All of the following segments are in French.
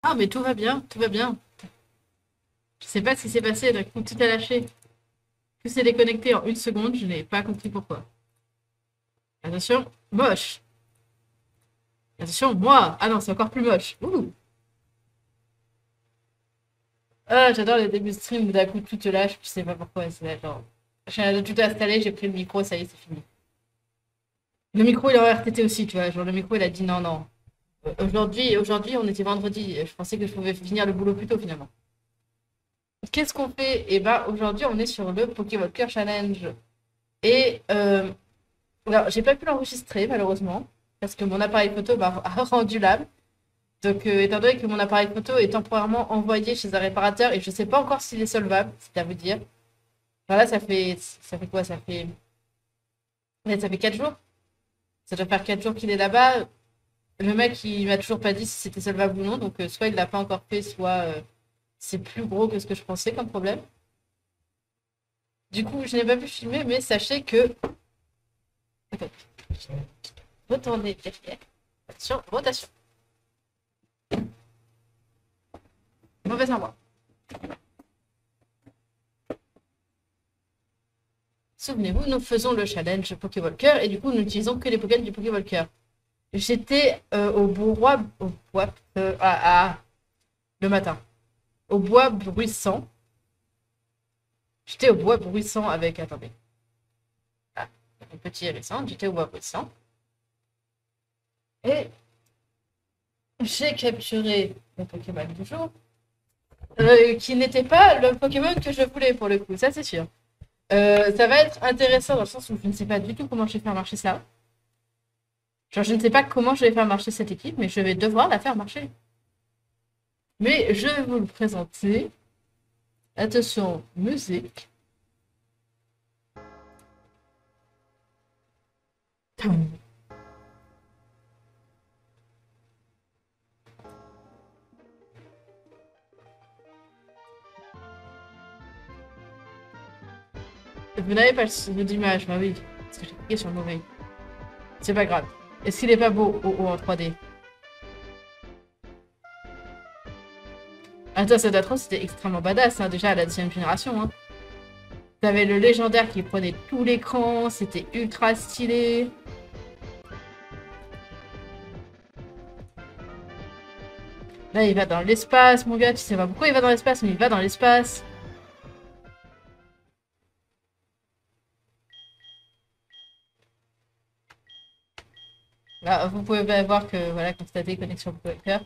Ah, mais tout va bien, tout va bien. Je sais pas ce qui s'est passé, d'un coup, tout a lâché. Tout s'est déconnecté en une seconde, je n'ai pas compris pourquoi. Attention, moche. Attention, moi. Ah non, c'est encore plus moche. Ouh. Ah, j'adore les débuts de stream où d'un coup tout te lâche, je sais pas pourquoi. C'est genre. J'ai tout installé, j'ai pris le micro, ça y est, c'est fini. Le micro, il est en RTT aussi, tu vois. Genre, le micro, il a dit non, non. Aujourd'hui, on était vendredi. Je pensais que je pouvais finir le boulot plus tôt, finalement. Qu'est-ce qu'on fait? Eh ben, aujourd'hui, on est sur le Pokémon Challenge. Et alors, j'ai pas pu l'enregistrer malheureusement parce que mon appareil photo m'a rendu l'âme. Donc, étant donné que mon appareil photo est temporairement envoyé chez un réparateur et je sais pas encore s'il est solvable, c'est à vous dire. Enfin, là, ça fait quoi? Ouais, ça fait 4 jours. Ça doit faire 4 jours qu'il est là-bas. Le mec, il m'a toujours pas dit si c'était solvable ou non. Donc, soit il l'a pas encore fait, soit c'est plus gros que ce que je pensais comme problème. Du coup, je n'ai pas pu filmer, mais sachez que. Attends, retournez derrière. Attention, rotation. Mauvais endroit. Souvenez-vous, nous faisons le challenge Pokéwalker et du coup, nous n'utilisons que les Pokémon du Pokéwalker. J'étais au bois, le matin, au bois bruissant. J'étais au bois bruissant avec, attendez, ah, un petit hérisson. J'étais au bois bruissant et j'ai capturé le Pokémon du jour, qui n'était pas le Pokémon que je voulais pour le coup, ça c'est sûr. Ça va être intéressant dans le sens où je ne sais pas du tout comment je vais faire marcher ça. Genre, je ne sais pas comment je vais faire marcher cette équipe, mais je vais devoir la faire marcher. Mais je vais vous le présenter. Attention, musique. Vous n'avez pas d'image, bah oui, parce que j'ai cliqué sur le mauvais. C'est pas grave. Est-ce qu'il est pas beau en 3D? Attends, cette intro, c'était extrêmement badass, hein, déjà à la deuxième génération. Hein. T'avais le légendaire qui prenait tout l'écran, c'était ultra stylé. Là, il va dans l'espace, mon gars, tu sais pas pourquoi il va dans l'espace, mais il va dans l'espace. Là, vous pouvez voir que, voilà, constater connexion cœur.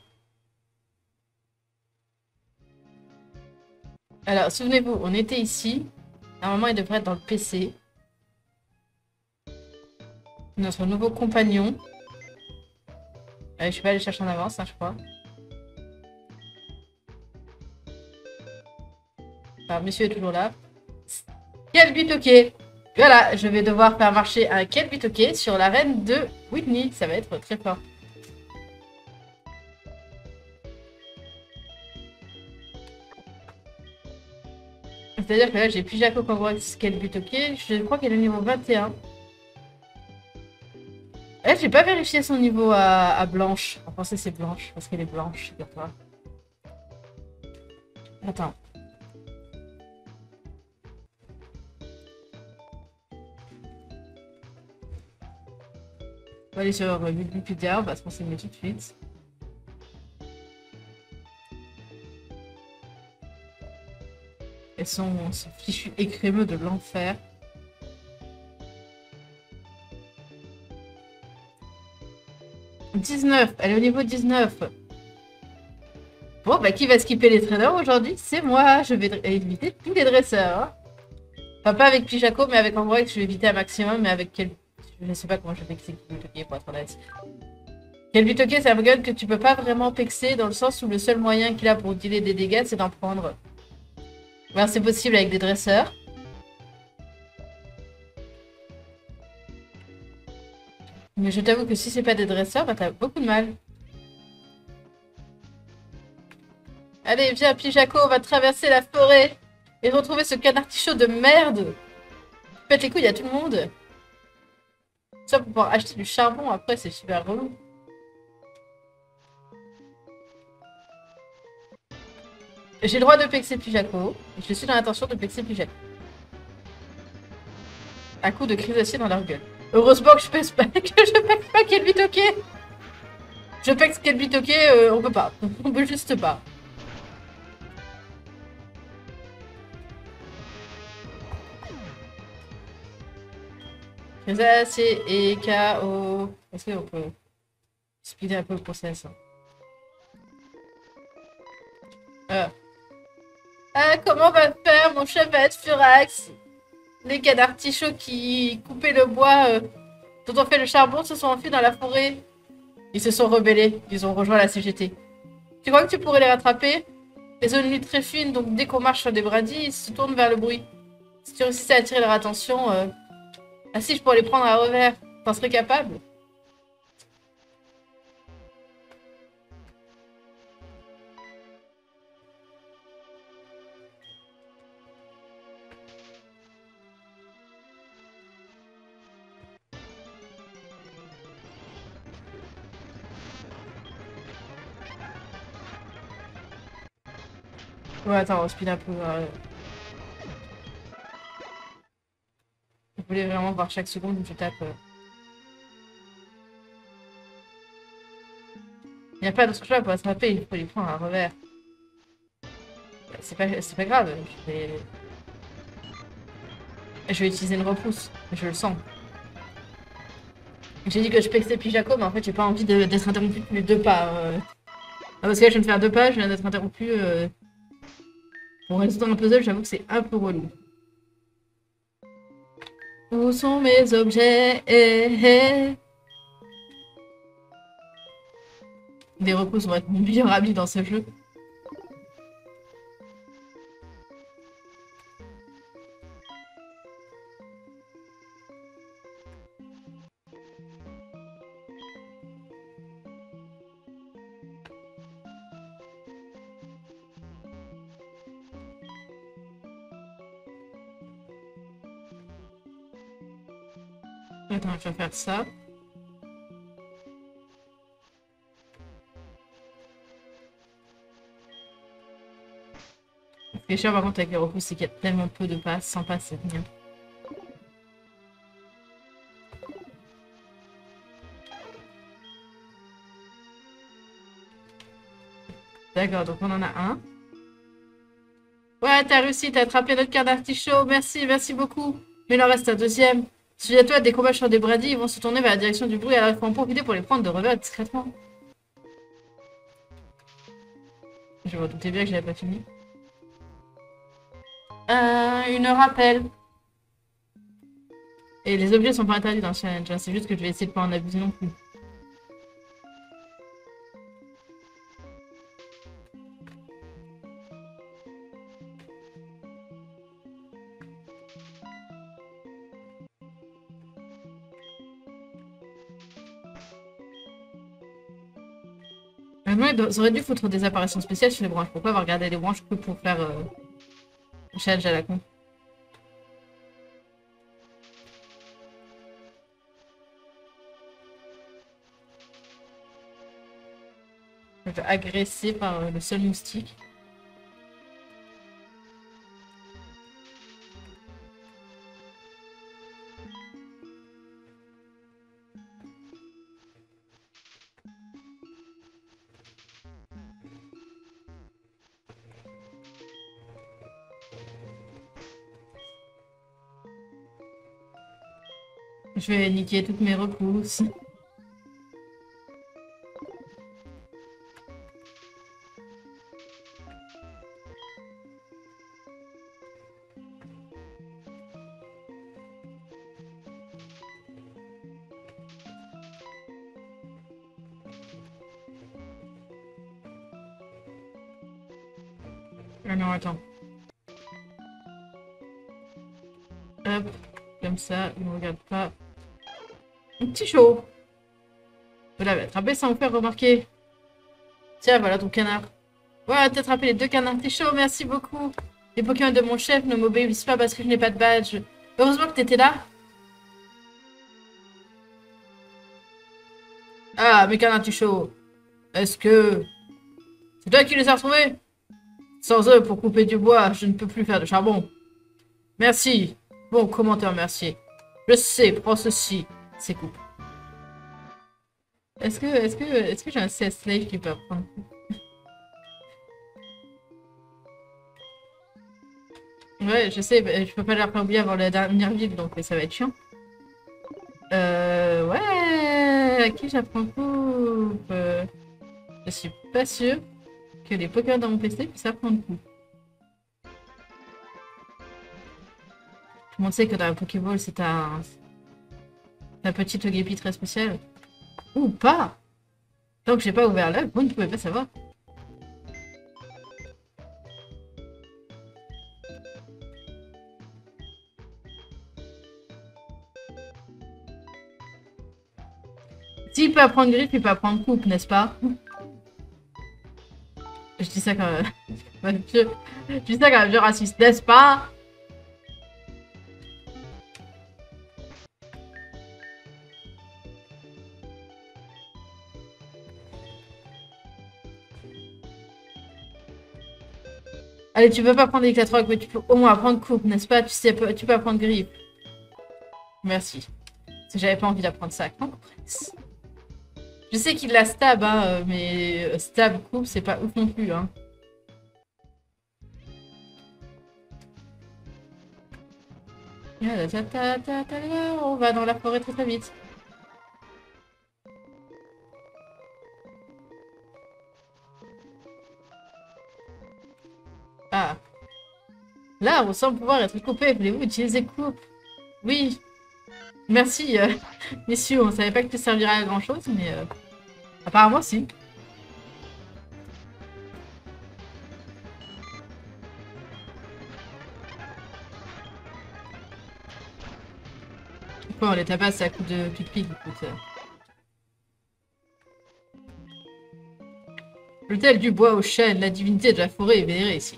Alors, souvenez-vous, on était ici. Normalement, il devrait être dans le PC. Notre nouveau compagnon. Je suis pas allée chercher en avance, hein, je crois. Alors, monsieur est toujours là. Quel bitoquet! Voilà, je vais devoir faire marcher un quel bitoquet sur l'arène de Whitney. Ça va être très fort. C'est-à-dire que là, j'ai plus Jaco Congress quel bitoquet. Je crois qu'elle est niveau 21. Là, j'ai pas vérifié son niveau à Blanche. En français, c'est Blanche, parce qu'elle est blanche, c'est toi. Attends. On va aller sur Wikipédia, on va se renseigner tout de suite. Elles sont ce fichu écrémeux de l'enfer. « 19, elle est au niveau 19. Bon, bah qui va skipper les traîneurs aujourd'hui? C'est moi, je vais éviter tous les dresseurs. Hein. Enfin, pas avec Pijaco, mais avec Android, je vais éviter un maximum, mais avec quel... Je ne sais pas comment je vais pexer Kelbutoke pour être honnête. Kelbutoke, c'est un gun que tu peux pas vraiment pexer dans le sens où le seul moyen qu'il a pour dealer des dégâts, c'est d'en prendre. Alors c'est possible avec des dresseurs. Mais je t'avoue que si c'est pas des dresseurs, bah t'as beaucoup de mal. Allez, viens, Pijaco, on va traverser la forêt et retrouver ce canard tichot de merde. Pète les couilles à tout le monde. Ça pour pouvoir acheter du charbon après, c'est super relou. J'ai le droit de pexer Pijako. Et je suis dans l'intention de pexer Pijako. À coup de crise d'acier dans leur gueule. Heureusement que je pèse pas, que je pexe pas Kelbitoke. Je pexe Kelbitoke, on peut pas. On peut juste pas. Crise d'acier et KO. Est-ce qu'on peut speeder un peu le process? Comment va faire mon chef Furax? Les gars d'artichaut qui coupaient le bois dont on fait le charbon se sont enfuis dans la forêt. Ils se sont rebellés. Ils ont rejoint la CGT. Tu crois que tu pourrais les rattraper? Les zones nuit très fines, donc dès qu'on marche sur des brindilles, ils se tournent vers le bruit. Si tu réussissais à attirer leur attention... Ah si, je pourrais les prendre à revers. T'en serais capable? Ouais, attends, on speed un peu. Vous voulez vraiment voir chaque seconde où je tape. Il n'y a pas d'autre choix pour attraper, il faut les prendre à revers. C'est pas grave, je vais utiliser une repousse, je le sens. J'ai dit que je pexais Pijako, mais en fait j'ai pas envie d'être interrompu tous les 2 pas. Parce que là je viens de faire 2 pas, je viens d'être interrompu. Pour résoudre un puzzle, j'avoue que c'est un peu relou. Où sont mes objets? Des repousses vont être mon meilleur ami dans ce jeu. Attends, je vais faire ça. Ce qui est chiant par contre avec les repousses, c'est qu'il y a tellement peu de passes. Sans passes, c'est rien. D'accord, donc on en a un. Ouais, t'as réussi, t'as attrapé notre carte d'artichaut. Merci, merci beaucoup. Mais il en reste un deuxième. Souviens-toi, des combats sur des brindilles, ils vont se tourner vers la direction du bruit, alors il faut en profiter pour les prendre de revers discrètement. Je me doutais bien que je n'avais pas fini. Une rappel. Et les objets sont pas interdits dans le challenge, hein. C'est juste que je vais essayer de pas en abuser non plus. Moi, ils auraient dû foutre des apparitions spéciales sur les branches. Pourquoi avoir regardé les branches que pour faire le challenge à la con? Je vais agresser par le seul moustique. Je vais niquer toutes mes repousses. Ah non, attends. Hop, comme ça, ne me regarde pas. Un petit chaud. Vous l'avez attrapé sans vous faire remarquer. Tiens, voilà ton canard. Voilà, t'as attrapé les 2 canards. T'es chaud, merci beaucoup. Les Pokémon de mon chef ne m'obéissent pas parce que je n'ai pas de badge. Heureusement que t'étais là. Ah, mes canards, t'es chaud. Est-ce que... C'est toi qui les as retrouvés? Sans eux, pour couper du bois, je ne peux plus faire de charbon. Merci. Bon, comment te remercier? Je sais, prends ceci. C'est coupe. Est-ce que j'ai un CS Slave qui peut apprendre? Ouais, je sais, mais je peux pas leur faire oublier avant la dernière ville, donc ça va être chiant. Ouais, à qui j'apprends coupe? Je suis pas sûre que les Pokémon dans mon PC puissent apprendre coupe. Tout le monde sait que dans la Pokéball, c'est un petit Togepi très spécial. Ou pas! Tant que j'ai pas ouvert là, vous ne pouvez pas savoir. S'il peut apprendre griffe, il peut apprendre coupe, n'est-ce pas? Je dis ça quand même. Je dis ça quand même, je raciste, n'est-ce pas? Allez, tu peux pas prendre éclatoire, mais tu peux au moins apprendre coupe, n'est-ce pas? Tu peux apprendre griffe. Merci. Parce que j'avais pas envie d'apprendre ça. Je sais qu'il la stab, hein, mais stab coupe, c'est pas ouf non plus, hein. On va dans la forêt très très vite. Ah. Là, on semble pouvoir être coupé. Voulez-vous utiliser coupe? Oui. Merci, messieurs. On savait pas que tu servirais à grand chose, mais apparemment si. Pourquoi on les tabasse à coups de pique, écoute. L'hôtel du bois aux chênes, la divinité de la forêt est vénérée ici.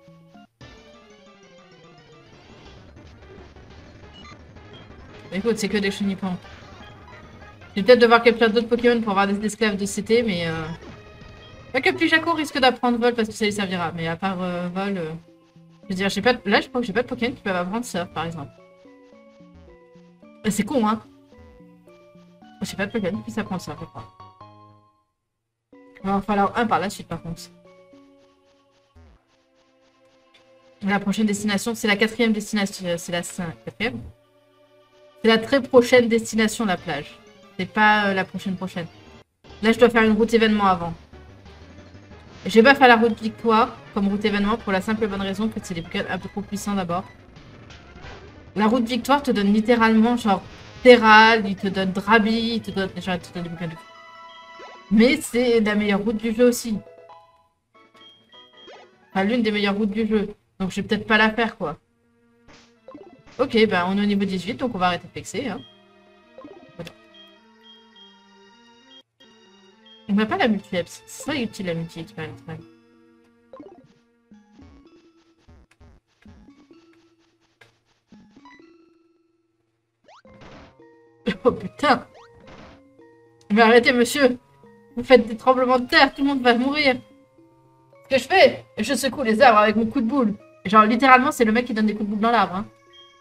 Écoute, c'est que des chenipans. Je vais peut-être devoir capturer d'autres Pokémon pour avoir des esclaves de CT, mais pas que Plijaco risque d'apprendre vol parce que ça lui servira. Mais à part vol, je veux dire, j'ai pas de... là je crois que j'ai pas de Pokémon qui peuvent apprendre surf par exemple. C'est con, hein. J'ai pas de Pokémon qui puisse apprendre ça, je crois. Il va en falloir un par la suite par contre. La prochaine destination, c'est la 4e destination. C'est la 4e. C'est la très prochaine destination, la plage. C'est pas la prochaine. Là, je dois faire une route événement avant. Je vais pas faire la route victoire comme route événement pour la simple et bonne raison que c'est des Pokémon un peu trop puissants d'abord. La route victoire te donne littéralement genre Terral, il te donne Drabi, il te donne des Pokémon de fou. Mais c'est la meilleure route du jeu aussi. Enfin, l'une des meilleures routes du jeu. Donc je vais peut-être pas la faire quoi. Ok, bah on est au niveau 18, donc on va arrêter de flexer. Hein. Voilà. On n'a pas la multi-eps. C'est ça utile la multi-expérience. Ouais. Oh putain! Mais arrêtez monsieur! Vous faites des tremblements de terre, tout le monde va mourir! Ce que je fais, je secoue les arbres avec mon coup de boule. Genre littéralement c'est le mec qui donne des coups de boule dans l'arbre. Hein.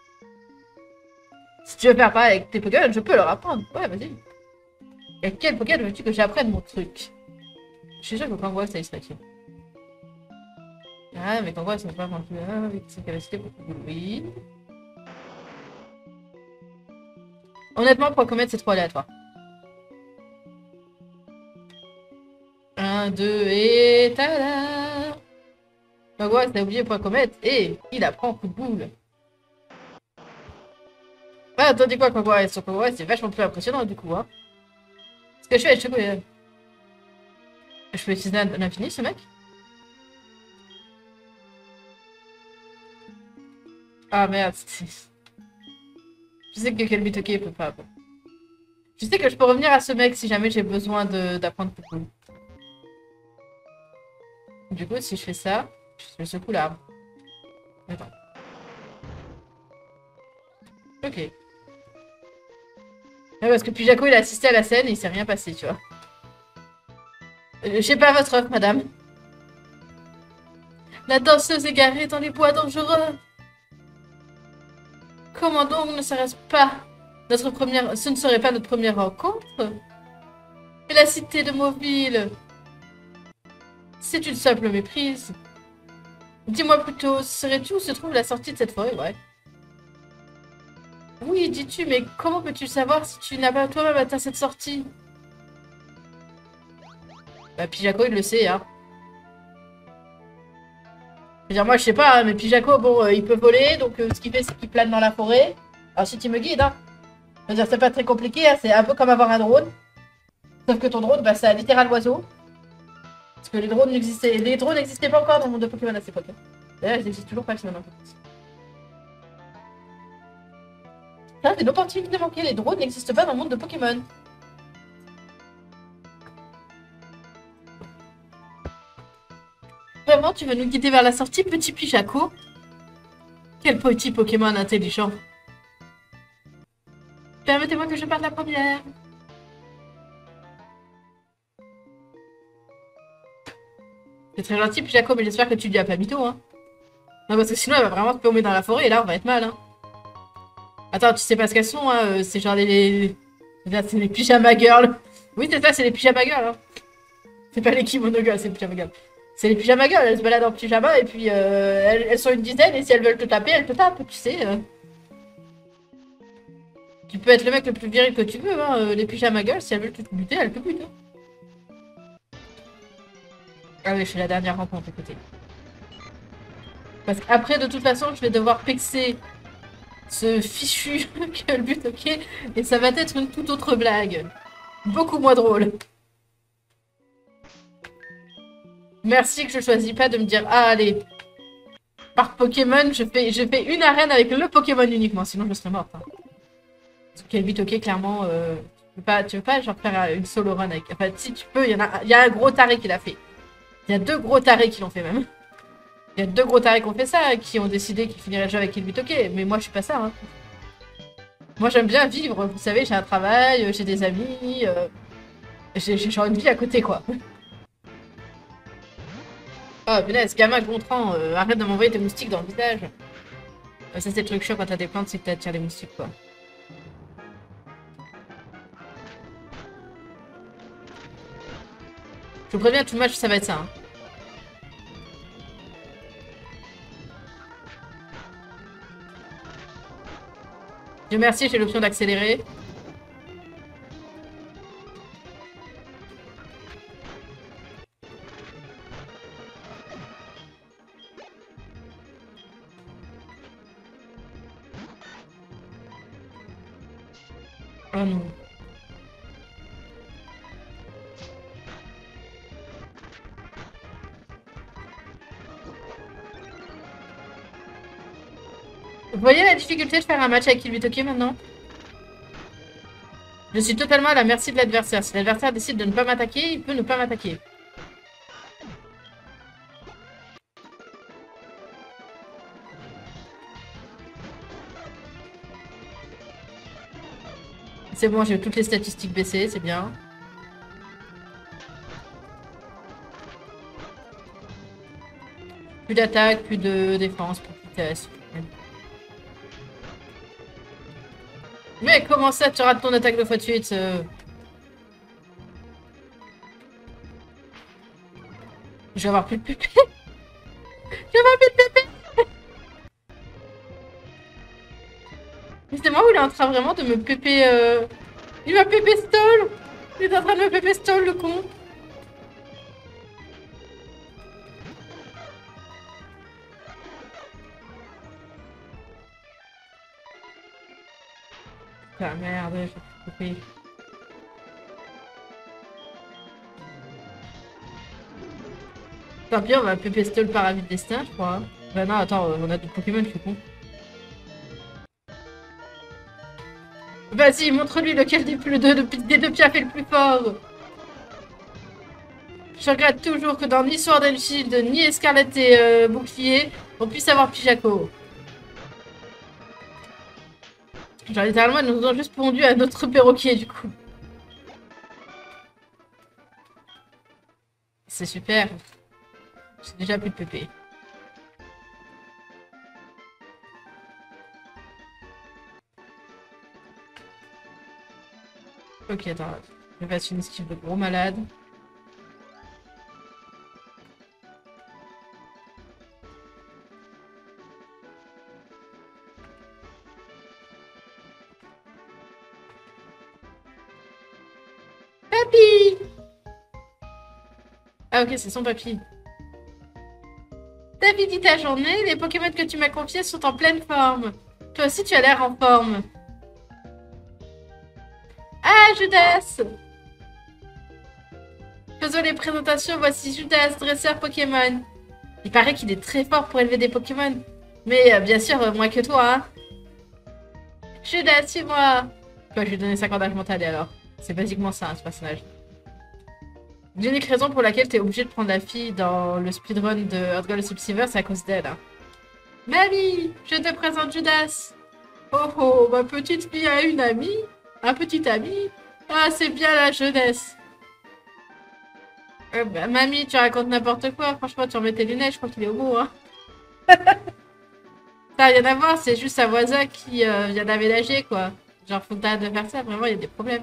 Si tu veux faire pareil avec tes Pokémon, je peux leur apprendre. Ouais, vas-y. Et quel Pokémon veux-tu que j'apprenne mon truc? Je suis sûr que Kangouas, ça y serait utile. Ah, mais Kangouas, c'est pas non plus avec ses capacités pour oui. Honnêtement, pour commettre, c'est trop aléatoire. 1, 2 et tada! Kangouas, t'as oublié point comète et il apprend coup de boule. Ah, attendez quoi, Kangouas? Son Kangouas, c'est vachement plus impressionnant du coup, hein. Ce que je fais, je peux utiliser l'infini, ce mec? Ah merde, je sais que Kelbitoke peut pas. Je sais que je peux revenir à ce mec si jamais j'ai besoin d'apprendre beaucoup. Du coup, si je fais ça, je secoue l'arbre. Attends. Ok. Ouais, parce que puis Jaco il a assisté à la scène et il s'est rien passé, tu vois. Je sais pas votre offre, madame. La danseuse égarée dans les bois dangereux. Comment donc ne serait-ce pas notre première... Ce ne serait pas notre première rencontre? Et la cité de Mauville? C'est une simple méprise. Dis-moi plutôt, serais-tu où se trouve la sortie de cette forêt? Ouais. Oui, dis-tu, mais comment peux-tu savoir si tu n'as pas toi-même atteint cette sortie? Bah, Pijako, il le sait, hein. Je veux dire, moi, je sais pas, hein, mais Pijako, bon, il peut voler, donc ce qu'il fait, c'est qu'il plane dans la forêt. Ensuite, il me guide, hein. Je veux dire, c'est pas très compliqué, hein, c'est un peu comme avoir un drone. Sauf que ton drone, bah, c'est un littéral oiseau. Parce que les drones n'existaient pas encore dans le monde de Pokémon à cette époque. D'ailleurs, ils n'existent toujours pas finalement. Ça, c'est l'opportunité manquée. Les drones n'existent pas dans le monde de Pokémon. Vraiment, tu veux nous guider vers la sortie, petit Pijako? Quel petit Pokémon intelligent. Permettez-moi que je parte la première. C'est très gentil, Pijako, mais j'espère que tu lui as pas mytho, hein. Non, parce que sinon, elle va vraiment te paumer dans la forêt et là, on va être mal, hein. Attends, tu sais pas ce qu'elles sont, hein. C'est genre c'est les pyjama girls. Oui, c'est ça, c'est les pyjama girls, hein. C'est pas les kimono girls, c'est les pyjama girls. C'est les pyjama girls, elles se baladent en pyjama et puis elles sont une dizaine et si elles veulent te taper, elles te tapent, tu sais. Tu peux être le mec le plus viril que tu veux, hein. Les pyjama girls, si elles veulent te buter, elles te butent, hein. Ah oui, je suis la dernière rencontre, écoutez. Parce qu'après, de toute façon, je vais devoir pexer ce fichu que le but, ok? Et ça va être une toute autre blague. Beaucoup moins drôle. Merci que je choisis pas de me dire, ah allez, par Pokémon, je fais une arène avec le Pokémon uniquement, sinon je serais morte. Hein. Parce que Kelby ok, clairement, tu veux pas genre faire une solo run avec... Enfin, si tu peux, il y a un gros taré qui l'a fait. Il y a 2 gros tarés qui l'ont fait même. Il y a 2 gros tarés qui ont fait ça, qui ont décidé qu'ils finiraient le jeu avec Kelby ok, mais moi je suis pas ça. Hein. Moi j'aime bien vivre, vous savez, j'ai un travail, j'ai des amis, j'ai genre une vie à côté quoi. Oh, punaise, gamin Gontran, arrête de m'envoyer des moustiques dans le visage. Ça, c'est le truc chaud quand t'as des plantes, c'est que t'attires des moustiques, quoi. Je vous préviens, tout le match, ça va être ça. Hein. Dieu merci, j'ai l'option d'accélérer. Oh non. Vous voyez la difficulté de faire un match avec Kilbitoki maintenant? Je suis totalement à la merci de l'adversaire. Si l'adversaire décide de ne pas m'attaquer, il peut ne pas m'attaquer. C'est bon, j'ai toutes les statistiques baissées, c'est bien. Plus d'attaque, plus de défense, plus de vitesse. Mais comment ça, tu rates ton attaque 2 fois de suite Je vais avoir plus de pépé. Je vais avoir plus de pépé. Mais c'est moi où il est en train vraiment de me pépé... Il m'a pépé stall. Il est en train de me pépé stall, le con. Ah merde, je vais couper. Tant pis, on va pépé par avis de destin, je crois. Bah non, attends, on a d'autres Pokémon, je suis con. Vas-y, montre-lui lequel des deux piafs est le plus fort. Je regrette toujours que dans ni Sword and Shield, ni Escarlett et Bouclier, on puisse avoir Pijako. Genre littéralement, ils nous ont juste pondu à notre perroquet du coup. C'est super. J'ai déjà plus de pépé. Ok, attends. Je vais faire une esquive de gros malade. Papy! Ah ok, c'est son papy. T'as fini ta journée, les Pokémon que tu m'as confiés sont en pleine forme. Toi aussi, tu as l'air en forme. Ah, Judas! Faisons les présentations, voici Judas, dresseur Pokémon. Il paraît qu'il est très fort pour élever des Pokémon. Mais bien sûr, moins que toi, hein. Judas, suis-moi. Quoi, je lui ai donné 50 d'âge mental et alors? C'est basiquement ça, hein, ce personnage. L'unique raison pour laquelle t'es obligé de prendre la fille dans le speedrun de Earth Gold Silver, c'est à cause d'elle. Hein. Mamie, je te présente Judas. Oh oh, ma petite fille a une amie. Un petit ami. Ah, c'est bien la jeunesse. Bah, mamie, tu racontes n'importe quoi. Franchement, tu remets tes lunettes, je crois qu'il est au bout. Hein. Ça n'a rien à voir, c'est juste sa voisin qui vient d'aménager, quoi. Genre, faut que t'arrêtes de faire ça, vraiment, il y a des problèmes.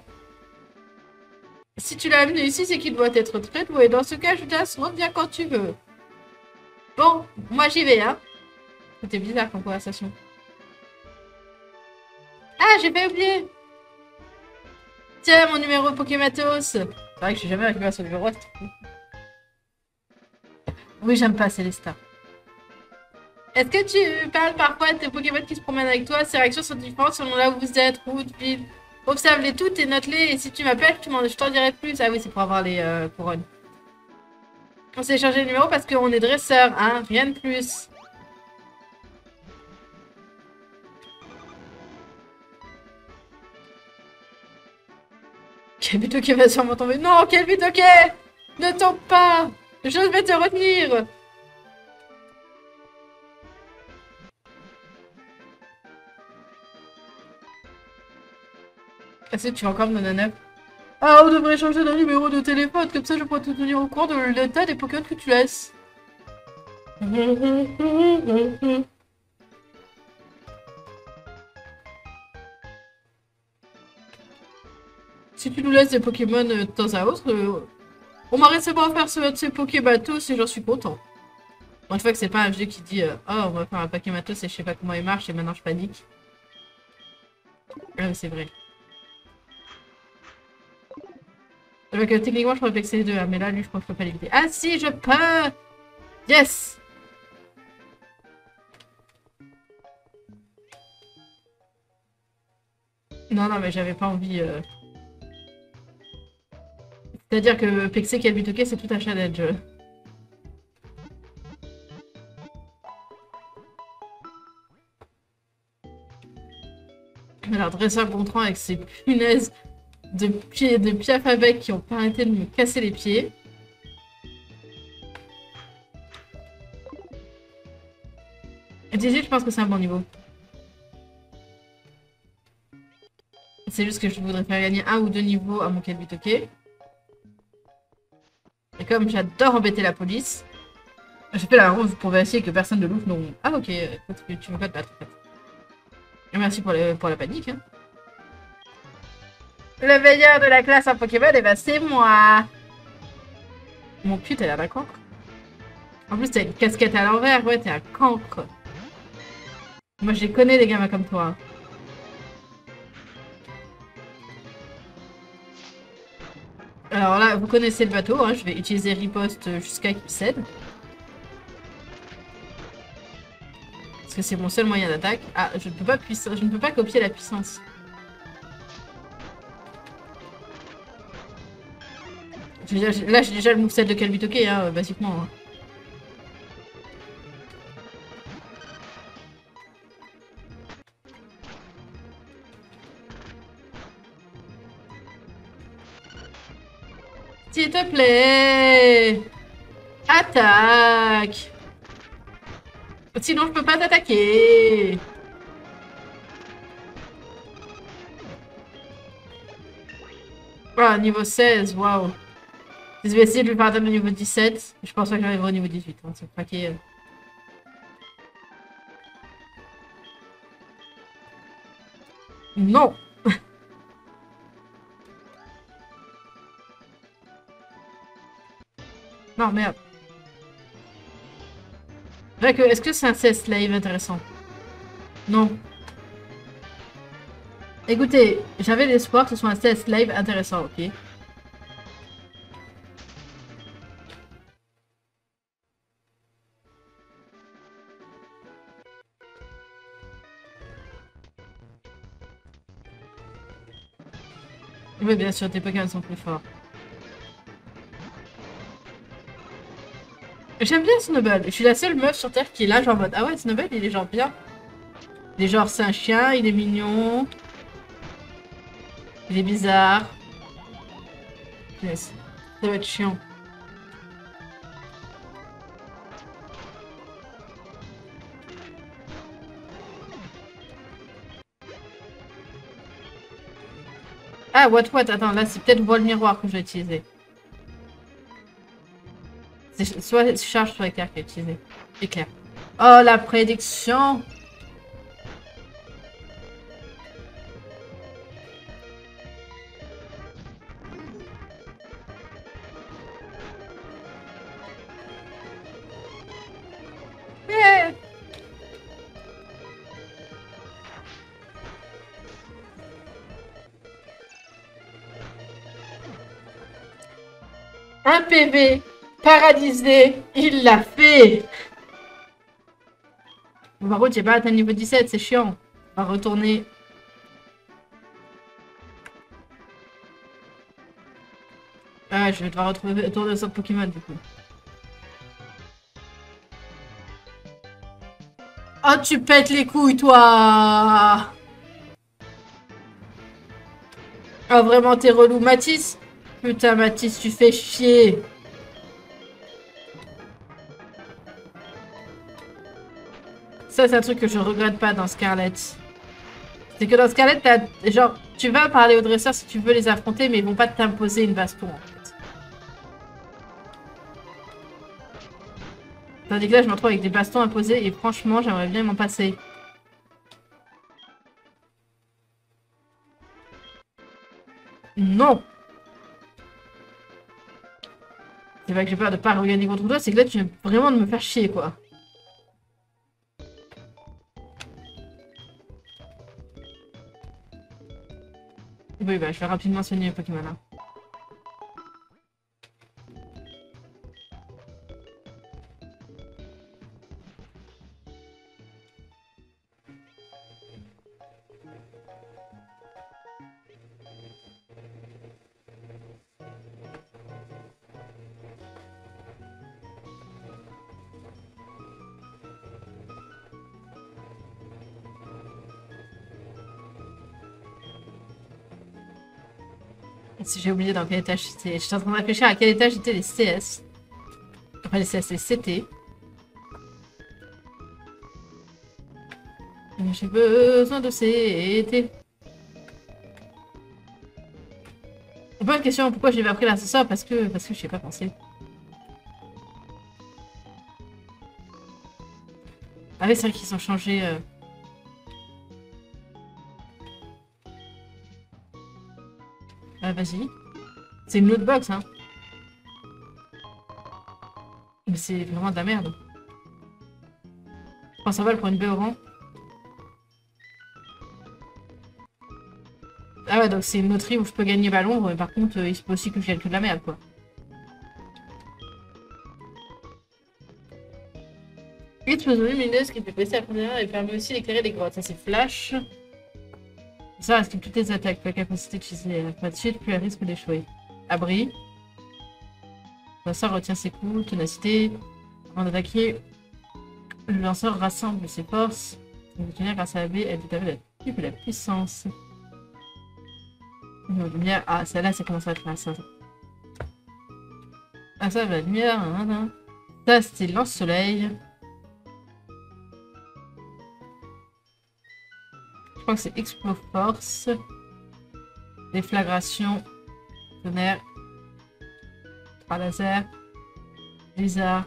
Si tu l'as amené ici, c'est qu'il doit être très doué. Dans ce cas, Judas, reviens quand tu veux. Bon, moi j'y vais, hein. C'était bizarre comme conversation. Ah, j'ai pas oublié. Tiens, mon numéro Pokématos. C'est vrai que j'ai jamais récupéré son numéro. Oui, j'aime pas Célestin. Est-ce que tu parles parfois de tes Pokémon qui se promènent avec toi? Ces réactions sont différentes selon là où vous êtes, route, ville. Observe-les toutes et note-les. Et si tu m'appelles, je t'en dirai plus. Ah oui, c'est pour avoir les couronnes. On s'est échangé le numéro parce qu'on est dresseur, hein. Rien de plus. Quel Kelvitoke va sûrement tomber. Non, quel Kelvitoke! Ne tombe pas! Je vais te retenir! Est-ce que tu vas encore me donner un œuf? Ah, on devrait changer de numéro de téléphone, comme ça je pourrais te tenir au courant de l'état des Pokémon que tu laisses. Si tu nous laisses des Pokémon de temps à autre, on m'a récemment offert ce de ces Pokématos et j'en suis content. Bon, une fois que c'est pas un jeu qui dit oh, on va faire un Pokématos et je sais pas comment il marche et maintenant je panique. Ah, mais c'est vrai. Donc, techniquement, je pourrais vexer les deux, hein, mais là, lui, je crois que je peux pas l'éviter. Ah si, je peux! Yes! Non, non, mais j'avais pas envie. C'est-à-dire que Pexé Kalbitoke, c'est tout un challenge. Alors, dresseur Gontran avec ses punaises de pieds de piaf à bec qui ont pas arrêté de me casser les pieds. Et 18, je pense que c'est un bon niveau. C'est juste que je voudrais faire gagner un ou deux niveaux à mon Kalbitoke. Et comme j'adore embêter la police, j'ai fait la rose pour vérifier que personne ne loupe non. Ah ok, tu veux pas te battre en fait. Et merci pour la panique. Hein. Le meilleur de la classe en Pokémon, et ben c'est moi. Mon cul, t'as l'air d'un cancre. En plus, t'as une casquette à l'envers, ouais, t'es un cancre. Moi, je les connais, des gamins comme toi. Alors là, vous connaissez le bateau, hein, je vais utiliser riposte jusqu'à qu'il cède. Parce que c'est mon seul moyen d'attaque. Ah, je ne peux pas copier la puissance. Là, j'ai déjà le moveset de Kalbitoke, hein, basiquement. Hein. S'il te plaît! Attaque! Sinon, je peux pas t'attaquer! Ah, niveau 16, waouh! Je vais essayer de lui faire atteindre le niveau 17. Je pense pas que j'arriverai au niveau 18. Hein, c'est craqué. Non! Non, merde. Est-ce que c'est un CS Live intéressant? Non. Écoutez, j'avais l'espoir que ce soit un CS Live intéressant, ok? Oui, bien sûr, tes Pokémon sont plus forts. J'aime bien Snowball. Je suis la seule meuf sur Terre qui est là, genre en mode ah ouais, Snowball, il est genre bien. Il est genre, c'est un chien, il est mignon. Il est bizarre. Yes. Ça va être chiant. Ah, what? Attends, là, c'est peut-être voile miroir que je vais utiliser. C'est soit charge, soit éclair que j'ai utilisé. Éclair. Oh, la prédiction! Yeah. Un PV paradisé, il l'a fait! Bon, par contre, j'ai pas atteint le niveau 17, c'est chiant. On va retourner. Ah, je vais devoir retrouver autour de ce Pokémon du coup. Oh, tu pètes les couilles, toi! Oh, vraiment, t'es relou. Mathis? Putain, Mathis, tu fais chier. Ça, c'est un truc que je regrette pas dans Scarlet. C'est que dans Scarlet, genre, tu vas parler aux dresseurs si tu veux les affronter, mais ils vont pas t'imposer une baston, en fait. Tandis que là, je me retrouve avec des bastons imposés, et franchement, j'aimerais bien m'en passer. Non! C'est pas que j'ai peur de pas regagner contre toi, c'est que là, tu viens vraiment de me faire chier, quoi. Oui, bah, je vais rapidement soigner le Pokémon, là. Si j'ai oublié dans quel étage j'étais. J'étais en train de réfléchir à quel étage étaient les CS. Enfin, les CS, les CT. J'ai besoin de CT. Bonne question, pourquoi j'ai pas pris l'ascenseur? Parce que je sais pas pensé. Ah oui, c'est vrai qu'ils ont changé. Ah, vas-y. C'est une autre box, hein. Mais c'est vraiment de la merde. Je pense ça va pour une baie orange. Ah ouais, donc c'est une loterie où je peux gagner ballon, mais par contre, il se peut aussi que je gagne que de la merde, quoi. Explosion lumineuse qui fait baisser la première et permet aussi d'éclairer les grottes. Ça, c'est flash. Ça reste toutes les attaques, pas capacité d'utiliser. Pas de suite, plus à risque d'échouer. Abri. Ça retient ses coups, ténacité. Avant d'attaquer, le lanceur rassemble ses forces. Grâce à la baie, elle détermine la puissance. Lumière. Ah, celle-là, ça commence à être là, ça. Ah, ça, la lumière. Ça, c'était lance-soleil. Je crois que c'est Explo-Force. Déflagration. Tonnerre. 3 lasers. Blizzard.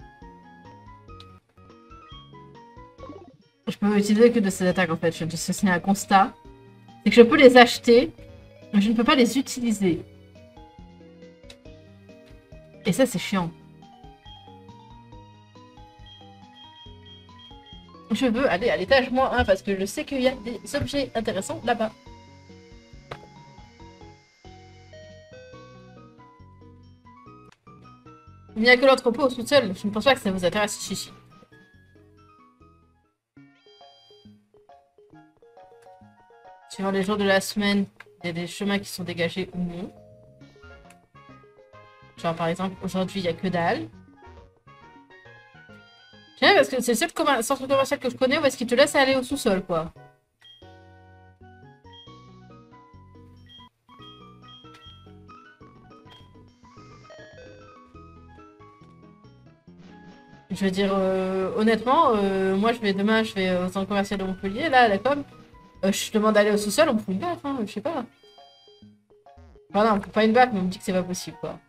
Je peux utiliser que de ces attaques en fait. C'est un constat. C'est que je peux les acheter, mais je ne peux pas les utiliser. Et ça, c'est chiant. Je veux aller à l'étage -1 parce que je sais qu'il y a des objets intéressants là-bas. Il n'y a que l'entrepôt au sous-sol. Je ne pense pas que ça vous intéresse, chichi. Suivant les jours de la semaine, il y a des chemins qui sont dégagés ou non. Genre par exemple, aujourd'hui, il n'y a que dalle. J'aime parce que c'est le seul centre commercial que je connais où est-ce qu'il te laisse aller au sous-sol, quoi. Je veux dire, honnêtement, moi demain, je vais au centre commercial de Montpellier, là, à la com. Je demande d'aller au sous-sol, on me fout une baffe, hein, je sais pas. Enfin non, on me fout pas une baffe, mais on me dit que c'est pas possible, quoi.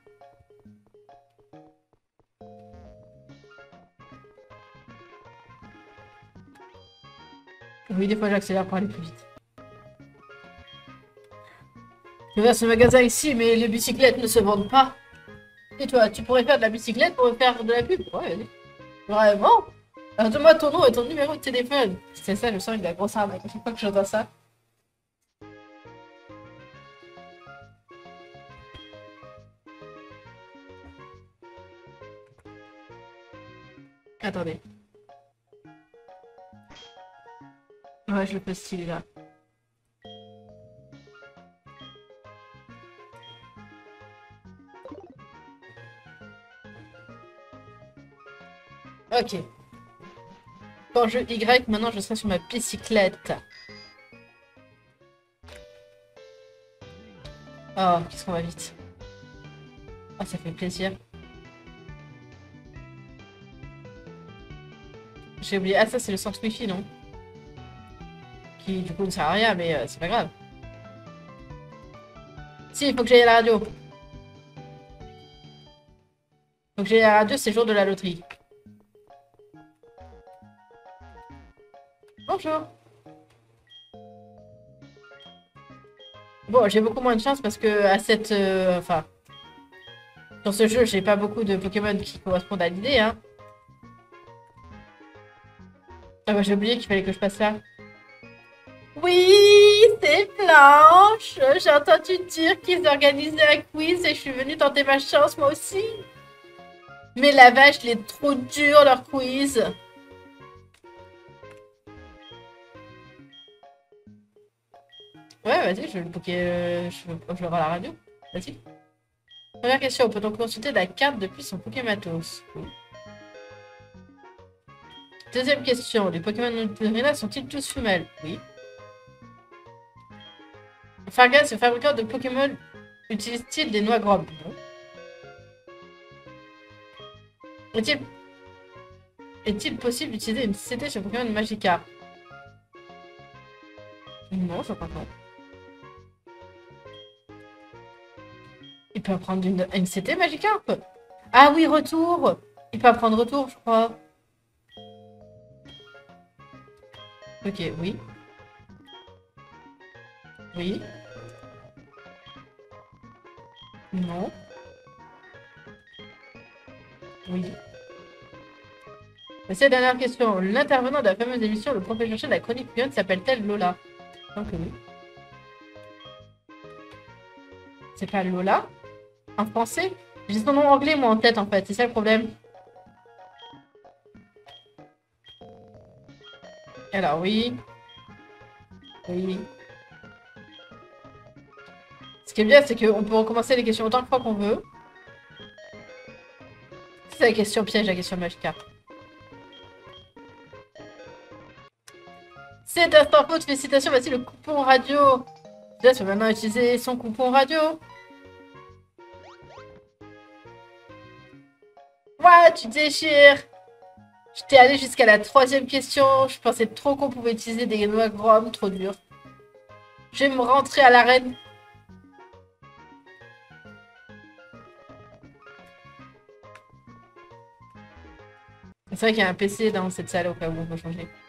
Oui, des fois j'accélère pour aller plus vite. Je vais à ce magasin ici, mais les bicyclettes ne se vendent pas. Et toi, tu pourrais faire de la bicyclette pour faire de la pub? Ouais, allez. Vraiment? Alors donne-moi ton nom et ton numéro de téléphone. C'est ça, je sens une grosse arnaque. À chaque fois que j'entends ça. Attendez. Ouais, je le peux stylé là. Ok. Quand je Y, maintenant je serai sur ma bicyclette. Oh, qu'est-ce qu'on va vite. Oh, ça fait plaisir. J'ai oublié. Ah, ça, c'est le centre Wi-Fi, non? Qui, du coup, ne sert à rien, mais c'est pas grave. Si, il faut que j'aille à la radio. Faut que j'aille à la radio, c'est le jour de la loterie. Bonjour. Bon, j'ai beaucoup moins de chance parce que à cette... enfin... Dans ce jeu, j'ai pas beaucoup de Pokémon qui correspondent à l'idée, hein. Ah bah, j'ai oublié qu'il fallait que je passe là. Oui, c'est Blanche. J'ai entendu dire qu'ils organisaient un quiz et je suis venue tenter ma chance, moi aussi. Mais la vache, il est trop dur, leur quiz. Ouais, vas-y, je vais le je le rends à la radio. Vas-y. Première question, peut-on consulter la carte depuis son Pokématos? Oui. Deuxième question, les Pokémon Nutella sont-ils tous femelles? Oui. Fargas, le fabricant de Pokémon, utilise-t-il des noix grobes? Non. Est-il possible d'utiliser une CT sur Pokémon Magikarp? Non, je crois pas. Il peut apprendre une CT Magikarp? Ah oui, retour! Il peut apprendre retour, je crois. Ok, oui. Oui. Non. Oui. C'est la dernière question. L'intervenant de la fameuse émission Le Professeur Chercher de la chronique Pion s'appelle-t-elle Lola? Donc oui. C'est pas Lola? En français? J'ai son nom anglais, moi, en tête, en fait. C'est ça le problème. Alors, oui. Oui. Ce qui est bien, c'est qu'on peut recommencer les questions autant de fois qu'on veut. C'est la question piège, la question Magikarp. C'est un sans faute, félicitations, voici le coupon radio. Jess peut maintenant utiliser son coupon radio. Ouais, tu déchires. J'étais allé jusqu'à la troisième question. Je pensais trop qu'on pouvait utiliser des noix grom, trop dur. Je vais me rentrer à l'arène. C'est vrai qu'il y a un PC dans cette salle au cas où on peut changer.